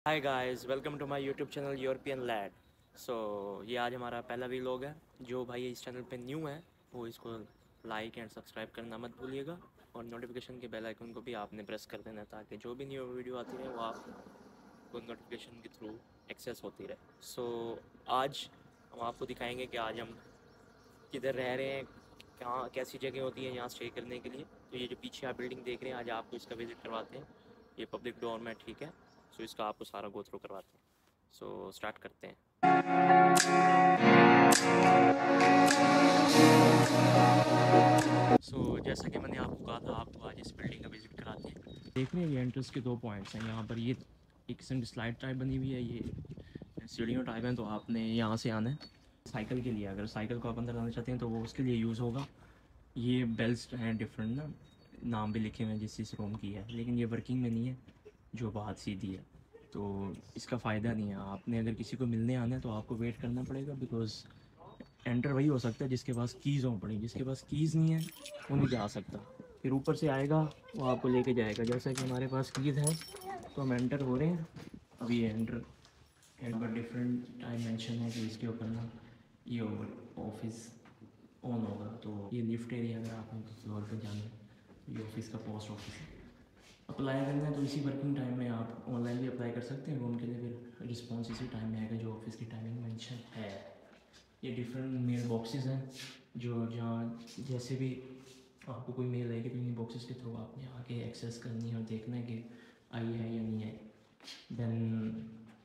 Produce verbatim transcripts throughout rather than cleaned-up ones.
Hi guys, welcome to my YouTube channel European lad. So ये आज हमारा पहला व्लॉग है। जो भाई इस चैनल पे न्यू है वो इसको लाइक एंड सब्सक्राइब करना मत भूलिएगा, और नोटिफिकेशन के बेल आइकन को भी आपने प्रेस कर देना ताकि जो भी न्यू वीडियो आती रहे वो आपको नोटिफिकेशन के थ्रू एक्सेस होती रहे। सो आज हम आपको दिखाएंगे कि आज हम किधर रह रहे हैं, कहाँ कैसी जगह होती है यहाँ स्टे करने के लिए। तो ये जो पीछे आप बिल्डिंग देख रहे हैं, आज आपको इसका विज़िट करवाते हैं। ये पब्लिक डोरमेट, ठीक है। सो इसका आपको सारा गो थ्रू करवाते हैं। सो स्टार्ट करते हैं। सो so, जैसा कि मैंने आपको कहा था, आपको आज इस बिल्डिंग का विज़िट कराते हैं। देख रहे हैं, ये एंट्रेंस के दो पॉइंट्स हैं। यहाँ पर ये एक किस्म की स्लाइड टाइप बनी हुई है, ये सीढ़ियों टाइप है। तो आपने यहाँ से आना है साइकिल के लिए। अगर साइकिल को आप अंदर लाना चाहते हैं तो वो उसके लिए यूज़ होगा। ये बेल्स हैं डिफरेंट ना, नाम भी लिखे हुए हैं जिस जिस रूम की है, लेकिन ये वर्किंग में नहीं है, जो बात सीधी है। तो इसका फ़ायदा नहीं है। आपने अगर किसी को मिलने आना है तो आपको वेट करना पड़ेगा, बिकॉज़ एंटर वही हो सकता है जिसके पास कीज़ हों पड़ी। जिसके पास कीज़ नहीं है वो नहीं जा सकता। फिर ऊपर से आएगा वो आपको लेके जाएगा। जैसा कि हमारे पास कीज़ है तो हम एंटर हो रहे हैं। अभी ये एंटर एंड पर डिफरेंट टाइम मेंशन है कि इसके ऊपर ना ये ऑफिस ऑन होगा। तो ये लिफ्ट एरिया, अगर आपने फ्लोर पे जाना है तो ये ऑफिस का पोस्ट ऑफिस है। अप्लाई करना है तो इसी वर्किंग टाइम में आप ऑनलाइन भी अप्लाई कर सकते हैं रूम के लिए। फिर रिस्पॉन्स इसी टाइम में आएगा जो ऑफिस की टाइमिंग मेंशन है। ये डिफरेंट मेल बॉक्सेस हैं, जो जहाँ जैसे भी आपको कोई मेल आएगी तो इन बॉक्सेस के थ्रू आपने आके एक्सेस करनी है और देखना है कि आई है या नहीं है। देन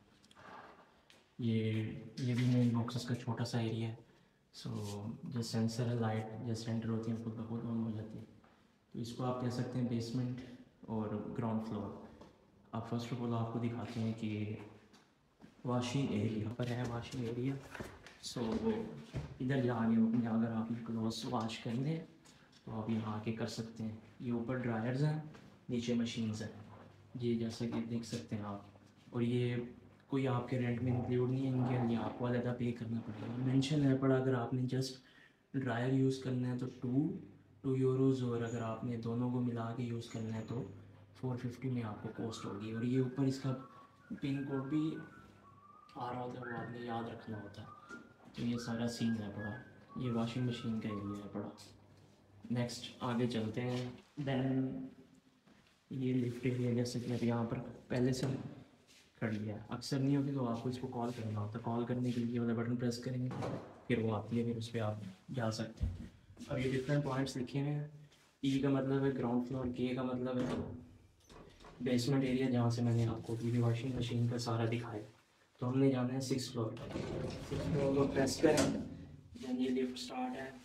ये ये भी मेल बॉक्सेस का छोटा सा एरिया है। सो जो सेंसर है, लाइट जैसे एंटर होती है खुद ब खुद ऑन हो जाती है। तो इसको आप कह सकते हैं बेसमेंट और ग्राउंड फ्लोर। अब फर्स्ट ऑफ ऑल आपको दिखाते हैं कि वॉशिंग एरिया पर है। वॉशिंग एरिया, सो इधर जाके अपने अगर आपने क्लोथ्स वॉश करने हैं तो आप यहाँ आके कर सकते हैं। ये ऊपर ड्रायर्स हैं, नीचे मशीन्स हैं, ये जैसा कि देख सकते हैं आप। और ये कोई आपके रेंट में इंक्लूड नहीं है, इनके लिए आपको अलग पे करना पड़ेगा। मेंशन है पड़ा, अगर आपने जस्ट ड्रायर यूज़ करना है तो टू टू यूरोज़, और अगर आपने दोनों को मिला के यूज़ करना है तो फोर फिफ्टी में आपको कॉस्ट होगी। और ये ऊपर इसका पिन कोड भी आ रहा होता है, वो आपने याद रखना होता है। तो ये सारा सीन है पड़ा। ये वॉशिंग मशीन का एरिया है पड़ा। नेक्स्ट आगे चलते हैं। देन ये लिफ्ट एरिया, जैसे कि अब यहाँ पर पहले से खड़ी है। अक्सर नहीं होती तो आपको इसको कॉल करना होता है। कॉल करने के लिए वाला बटन प्रेस करेंगे फिर वो आती है, फिर उस पर आप जा सकते हैं। अब ये डिफरेंट पॉइंट्स लिखे हुए हैं। ई का मतलब है ग्राउंड फ्लोर, के का मतलब है बेसमेंट एरिया, जहाँ से मैंने आपको टीवी वॉशिंग मशीन का सारा दिखाया। तो हमने जाना है सिक्स फ्लोर पर। सिक्स फ्लोर को प्रेस करें, देन ये लिफ्ट स्टार्ट है।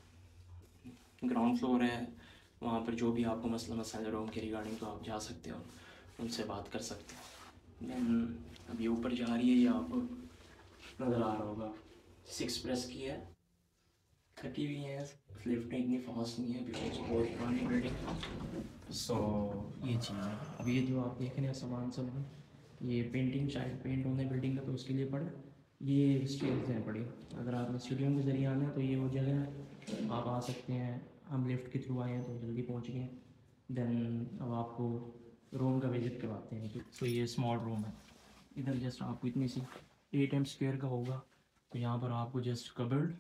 ग्राउंड फ्लोर है, वहाँ पर जो भी आपको मसला मसाइल रूम के रिगार्डिंग तो आप जा सकते हो, उनसे बात कर सकते हो। देन अब ये ऊपर जा रही है, ये आपको नज़र आ रहा होगा। सिक्स प्रेस की है, थकी हुई है। लिफ्ट में इतनी फास्ट नहीं है बिकॉज बहुत पुरानी बिल्डिंग। सो ये चीज़ है। अब ये जो आप देख रहे हैं सामान सब है, ये पेंटिंग शायद पेंट होने बिल्डिंग का, तो उसके लिए पड़े ये स्टेज हैं पड़ी। अगर आपने सीढ़ियों के ज़रिए आना है तो ये वो जगह है, आप आ सकते हैं। हम लिफ्ट के थ्रू आए हैं तो जल्दी पहुंच गए। देन अब आपको रूम का विजिट करवाते हैं। तो ये स्मॉल रूम है। इधर जस्ट आपको इतनी सी एट एम स्क्वेयर का होगा। तो यहाँ पर आपको जस्ट कबर्ड,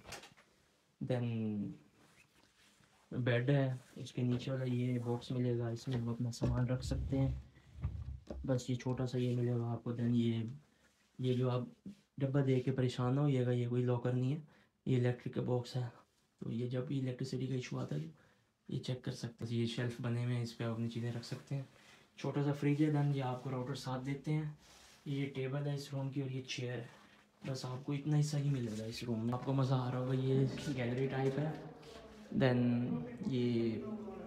देन बेड है, उसके नीचे वाला ये बॉक्स मिलेगा, इसमें हम अपना सामान रख सकते हैं। बस ये छोटा सा ये मिलेगा आपको। देन ये ये जो आप डब्बा देख के परेशान ना होइएगा, ये कोई लॉकर नहीं है, ये इलेक्ट्रिक का बॉक्स है। तो ये जब भी इलेक्ट्रिसिटी का इशू आता है ये चेक कर सकते हैं। ये शेल्फ बने हुए हैं, इस पर अपनी चीज़ें रख सकते हैं। छोटा सा फ्रिज है। देन ये आपको राउटर साथ देते हैं। ये टेबल है इस रूम की और ये चेयर है। बस आपको इतना हिस्सा ही मिलेगा इस रूम में। आपको मज़ा आ रहा होगा। ये गैलरी टाइप है। देन ये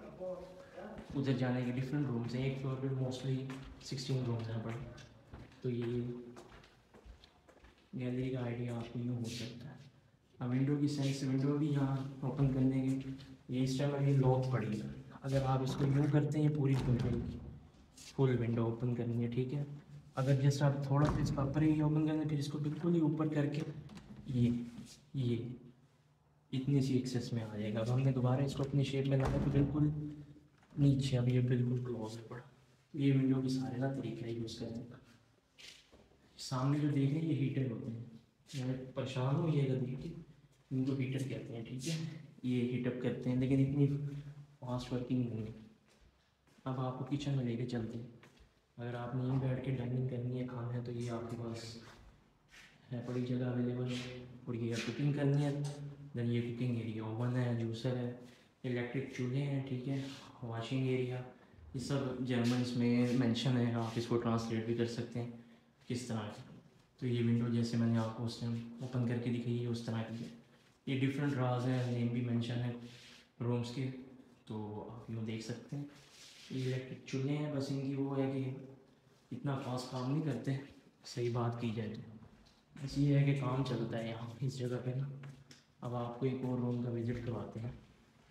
उधर जाने के डिफरेंट रूम्स हैं। एक फ्लोर पे मोस्टली सिक्सटीन रूम्स हैं बड़े। तो ये गैलरी का आइडिया आपको यूँ हो सकता है। अब विंडो की साइज, विंडो भी यहाँ ओपन करने की, ये इस टाइम अभी लॉक पड़ी है। अगर आप इसको यूँ करते हैं पूरी विंडो फुल विंडो ओपन करनी है, ठीक है। अगर जैसे आप थोड़ा सा इसका ऊपर ही ओपन करना है, फिर इसको बिल्कुल ही ऊपर करके ये ये इतनी सी एक्सेस में आ जाएगा। अब हमने दोबारा इसको अपनी शेप में लाया तो बिल्कुल नीचे, अब ये बिल्कुल क्लोज है पड़ा। ये विंडो की सारे ना तरीका है यूज़ करने का। सामने जो देख रहे हैं ये हीटर होते हैं। मैं परेशान हूँ ये देख के, इनको हीटर कहते हैं, ठीक है। ये हीटअप करते हैं लेकिन इतनी फास्ट वर्किंग नहीं है। अब आपको किचन में लेके चलते हैं। अगर आपने यहीं बैठ के डाइनिंग करनी है, खाना है, तो ये आपके पास है बड़ी जगह अवेलेबल। और ये कुकिंग करनी है, देन ये कुकिंग एरिया, ओवन है, जूसर है, इलेक्ट्रिक चूल्हे हैं, ठीक है, वॉशिंग एरिया, ये सब जर्मन्स में मेंशन है। आप इसको ट्रांसलेट भी कर सकते हैं किस तरह की। तो ये विंडो जैसे मैंने आपको उस टाइम ओपन करके दिखाई है उस तरह की है। ये डिफरेंट राज हैं, नेम भी मेंशन है रूम्स के, तो आप यूँ देख सकते हैं। ये इलेक्ट्रिक चूल्हे हैं, बस इनकी वो है कि इतना फास्ट काम नहीं करते, सही बात की जाए तो। बस ये है कि काम चलता है यहाँ इस जगह पे ना। अब आपको एक और रूम का विज़िट करवाते हैं।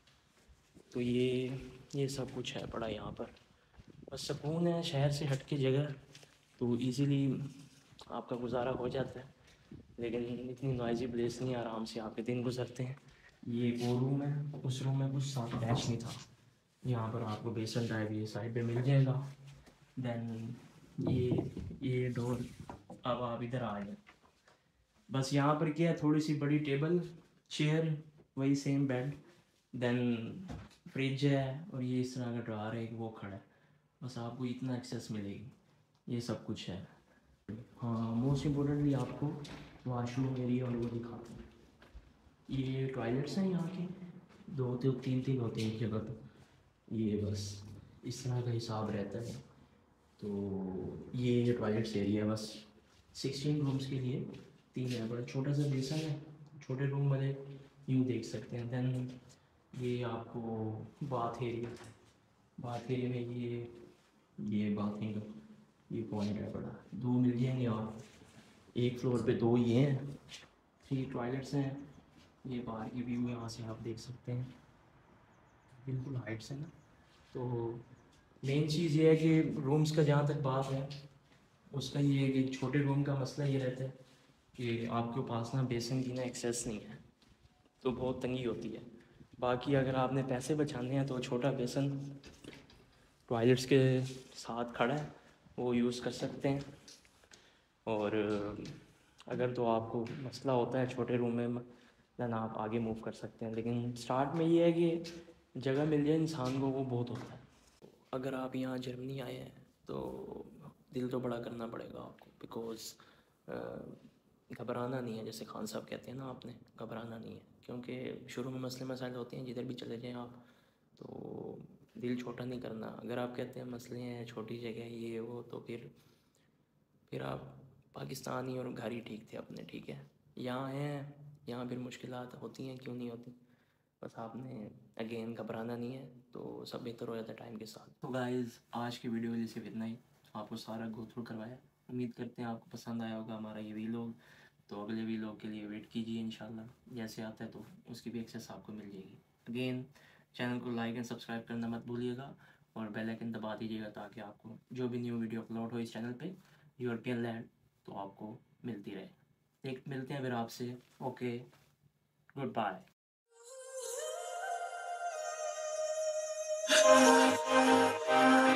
तो ये ये सब कुछ है पड़ा यहाँ पर, बस सुकून है, शहर से हट के जगह, तो इजीली आपका गुजारा हो जाता है। लेकिन इतनी नॉइजी प्लेस नहीं, आराम से आपके दिन गुजरते हैं। ये एक और रूम है, उस रूम में कुछ साथ अटैच नहीं था। यहाँ पर आपको बेसन टाइप ये साइड पे मिल जाएगा। देन ये ये डोर, अब आप इधर आ जाए। बस यहाँ पर क्या है, थोड़ी सी बड़ी टेबल, चेयर, वही सेम बेड, देन फ्रिज है, और ये इस तरह का ड्रार है, एक वो खड़ा है। बस आपको इतना एक्सेस मिलेगी, ये सब कुछ है। हाँ, मोस्ट इम्पोर्टेंटली आपको वॉशरूम एरिया और वो दिखाते हैं। ये टॉयलेट्स हैं यहाँ के, दो तो तीन तीन होते हैं एक जगह पर। ये बस इस तरह का हिसाब रहता है। तो ये टॉयलेट्स एरिया है, बस सिक्सटीन रूम्स के लिए तीन है। बड़ा छोटा सा बेसन है, छोटे रूम वाले यूँ देख सकते हैं। देन ये आपको बाथ एरिया, बाथ एरिया में ये ये बाथिंग का ये पॉइंट है बड़ा, दो मिल जाएंगे आप, एक फ्लोर पे दो ये हैं। थ्री टॉयलेट्स हैं। ये बाहर की व्यू यहाँ से आप देख सकते हैं, बिल्कुल हाइट से ना। तो मेन चीज़ ये है कि रूम्स का जहाँ तक बात है उसका ये है कि छोटे रूम का मसला ये रहता है कि आपके पास ना बेसन की ना एक्सेस नहीं है, तो बहुत तंगी होती है। बाकी अगर आपने पैसे बचाने हैं तो छोटा बेसन टॉयलेट्स के साथ खड़ा है, वो यूज़ कर सकते हैं। और अगर तो आपको मसला होता है छोटे रूम में, देन आप आगे मूव कर सकते हैं। लेकिन स्टार्ट में ये है कि जगह मिल जाए इंसान को, वो बहुत होता है। अगर आप यहाँ जर्मनी आए हैं तो दिल तो बड़ा करना पड़ेगा आपको, बिकॉज़ घबराना नहीं है, जैसे खान साहब कहते हैं ना, आपने घबराना नहीं है। क्योंकि शुरू में मसले मसाइल होते हैं, जिधर भी चले जाएँ आप, तो दिल छोटा नहीं करना। अगर आप कहते हैं मसले हैं, छोटी जगह ये वो, तो फिर फिर आप पाकिस्तानी और घर ही ठीक थे अपने, ठीक है। यहाँ हैं, यहाँ फिर मुश्किलात होती हैं, क्यों नहीं होती। बस आपने अगेन घबराना नहीं है, तो सब बेहतर हो जाता है टाइम के साथ। तो गाइज़, आज की वीडियो में सिर्फ इतना ही, आपको सारा गो थ्रू करवाया। उम्मीद करते हैं आपको पसंद आया होगा हमारा ये वीलॉग। तो अगले वीलॉग के लिए वेट कीजिए, इंशाल्लाह जैसे आता है तो उसकी भी एक्सेस आपको मिल जाएगी। अगेन चैनल को लाइक एंड सब्सक्राइब करना मत भूलिएगा, और बेल आइकन दबा दीजिएगा, ताकि आपको जो भी न्यू वीडियो अपलोड हो इस चैनल पे यूरोपियन लैंड, तो आपको मिलती रहे। एक मिलते हैं फिर आपसे। Okay, good bye.